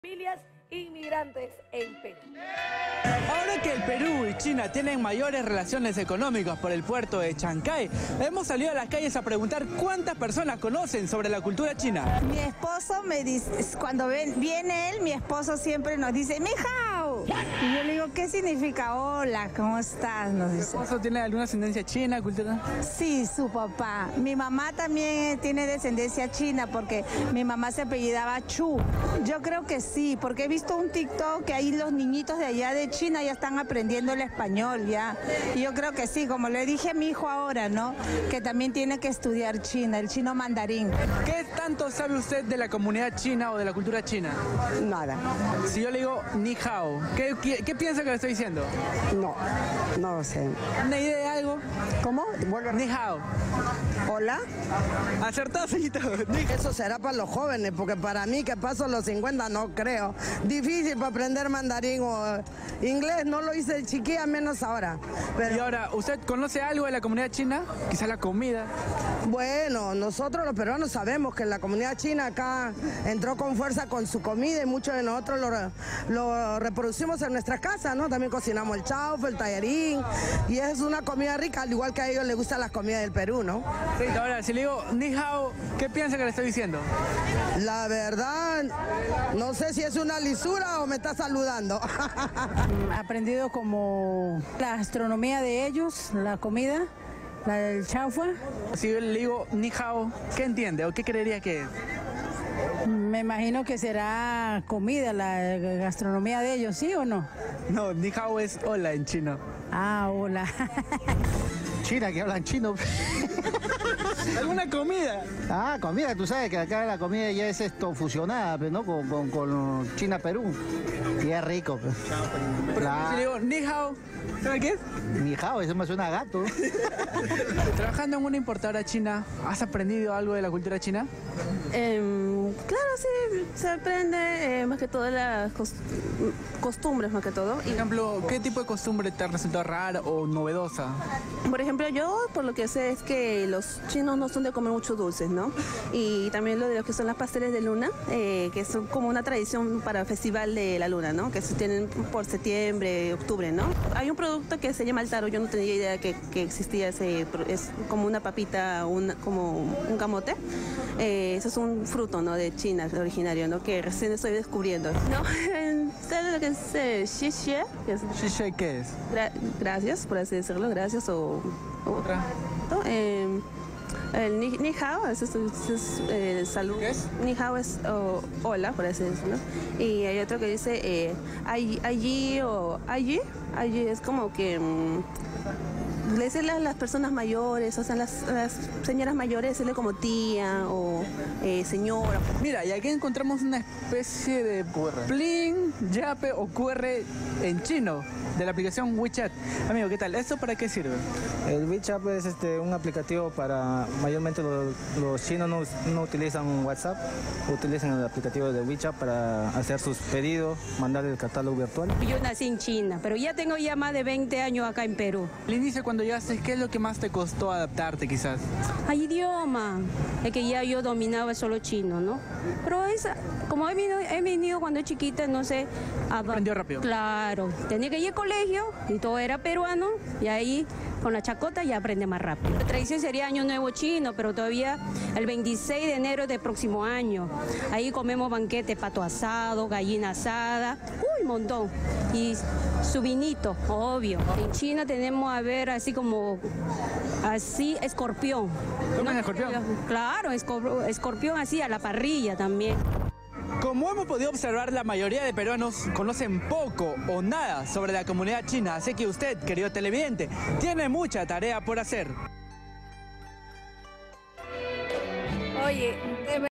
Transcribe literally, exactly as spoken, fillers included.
Familias inmigrantes en Perú. Ahora que el Perú y China tienen mayores relaciones económicas por el puerto de Chancay, hemos salido a las calles a preguntar cuántas personas conocen sobre la cultura china. Mi esposo me dice, cuando ven, viene él, mi esposo siempre nos dice, ¡Mijao! Y yo le digo, ¿qué significa hola? ¿Cómo estás? Nos ¿Tu dice. esposo tiene alguna ascendencia china, cultura? Sí, su papá. Mi mamá también tiene descendencia china porque mi mamá se apellidaba Chu. Yo creo que sí, porque he visto un TikTok que ahí los niñitos de allá de China ya están aprendiendo el español ya. Y yo creo que sí, como le dije a mi hijo ahora, ¿no? Que también tiene que estudiar China, el chino mandarín. ¿Qué tanto sabe usted de la comunidad china o de la cultura china? Nada. Si yo le digo ni hao, ¿qué, qué, qué piensa que le estoy diciendo? No, no lo sé. ¿Una idea de algo? ¿Cómo? Vuelve. Ni hao. Hola. Acertado, señorito. Ni- Eso será para los jóvenes, porque para mí que paso los cincuenta no creo. Difícil para aprender mandarín o inglés, no lo hice de chiquilla, menos ahora. Pero Y ahora, ¿usted conoce algo de la comunidad china? Quizás la comida. bueno, nosotros los peruanos sabemos que la comunidad china acá entró con fuerza con su comida y muchos de nosotros lo, lo reproducimos en nuestra casa, ¿no? También cocinamos el chaufa, el tallarín, y es una comida rica, al igual que a ellos les gustan las comidas del Perú, ¿no? Sí, ahora, si le digo ni hao, ¿qué piensa que le estoy diciendo? La verdad, no sé si es una lisura o me está saludando. Aprendido como la gastronomía de ellos, la comida, la del chaufa. Si yo le digo ni hao, ¿qué entiende o qué creería que es? Me imagino que será comida, la gastronomía de ellos, ¿sí o no? No, ni hao es hola en chino. Ah, hola. China, que hablan chino. ¿Alguna comida? Ah, comida, tú sabes que acá la comida ya es esto fusionada, pues, ¿no? Con, con, con China-Perú. Y es rico, pues. Si le Claro. digo ni hao, ¿sabe qué es? Ni jao, eso me suena a gato. Trabajando en una importadora china, ¿has aprendido algo de la cultura china? Em, claro, sí, se aprende eh, más que todo las cos- costumbres, más que todo. Por ejemplo, ¿qué tipo de costumbre te ha resultado rara o novedosa? Y, por ejemplo, yo por lo que sé es que los chinos no son de comer muchos dulces, ¿no? Y también lo de lo que son las pasteles de luna, eh, que son como una tradición para el Festival de la Luna, ¿no? Que se tienen por septiembre, octubre, ¿no? Hay un producto que se llama el taro, yo no tenía idea que, que existía ese, pro- es como una papita, una, como un camote. Eh, eso es un fruto, ¿no? De China, originario, ¿no? Que recién estoy descubriendo. ¿No? ¿Sabes lo que es eh, xie-xie? Que es ¿Shisha qué es? gra- gracias, por así decirlo, gracias o... o- Otra. ¿no? Eh, el ni, ni hao, eso es, eso es, eh, salud. ¿Qué es? Ni hao es oh, hola, por así decirlo. Y hay otro que dice eh, allí, allí o allí. Allí es como que... mm, le decirle a las personas mayores, o sea, las, las señoras mayores, decirle como tía o eh, señora. Mira, y aquí encontramos una especie de Plin, Yape o Q R en chino de la aplicación WeChat. Amigo, ¿qué tal? ¿Esto para qué sirve? El WeChat es este, un aplicativo para, mayormente los, los chinos no, no utilizan WhatsApp, utilizan el aplicativo de WeChat para hacer sus pedidos, mandar el catálogo virtual. Yo nací en China, pero ya tengo ya más de veinte años acá en Perú. Al inicio, cuando llegaste, ¿qué es lo que más te costó adaptarte, quizás? Hay idioma, es que ya yo dominaba solo chino, ¿no? Pero esa, como he venido, he venido cuando chiquita, no sé... Aprendió rápido. Claro, tenía que ir al colegio y todo era peruano y ahí con la chacota ya aprende más rápido. La tradición sería Año Nuevo Chino, pero todavía el veintiséis de enero del próximo año. Ahí comemos banquete, pato asado, gallina asada, uy, montón. Y su vinito, obvio. En China tenemos a ver así como, así, escorpión. ¿Comen escorpión? Claro, escor- escorpión así a la parrilla también. Como hemos podido observar, la mayoría de peruanos conocen poco o nada sobre la comunidad china, así que usted, querido televidente, tiene mucha tarea por hacer. Oye, de